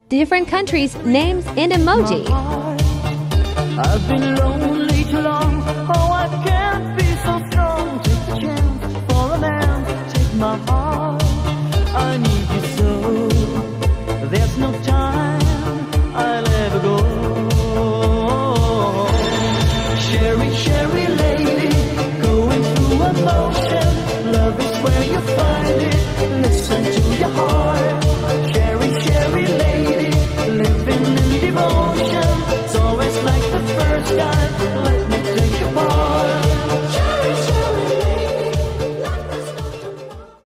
different countries' names in emoji. I've been lonely too long. Oh, I can't be so strong. Take a chance for a man. Take my heart. I need you so. There's no time I'll ever go. Sherry, Sherry.